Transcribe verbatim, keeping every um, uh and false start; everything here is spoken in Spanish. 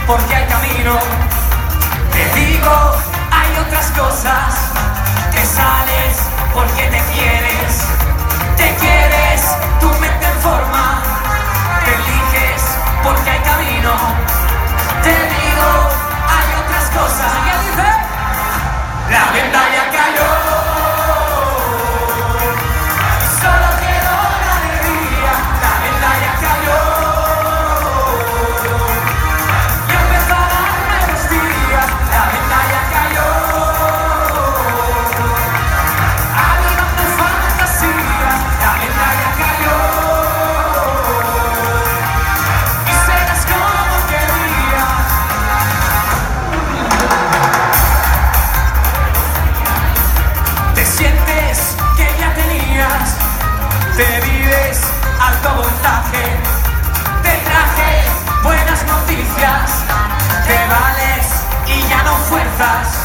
porque hay camino. Te digo, hay otras cosas. Te sales porque te quieres. Te quieres, tu mente en forma. Te eliges porque hay camino. Te digo, hay otras cosas. ¿Y qué dice? La venta ya cayó. Solo quiero la alegría. La venta ya cayó. Y empezarán nuevos días. La venta ya cayó. Avivando fantasías. La venta ya cayó. Y serás como querías. Te sientes que ya tenías. Te vives alto voltaje. Te traje buenas noticias. Te vales y ya no fuerzas.